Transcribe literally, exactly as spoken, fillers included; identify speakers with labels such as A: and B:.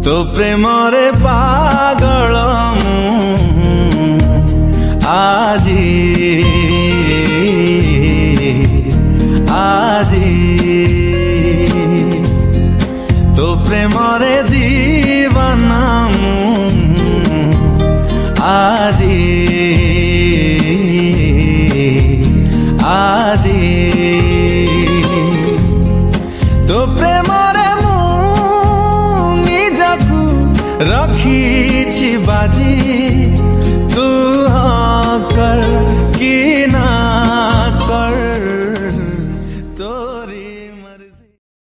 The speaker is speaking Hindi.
A: तो प्रेमरे पागल आजी आजी तो प्रेमरे दीवाना आजी आजी तो प्रेमरे रखी बाजी तू हाँ कर कि ना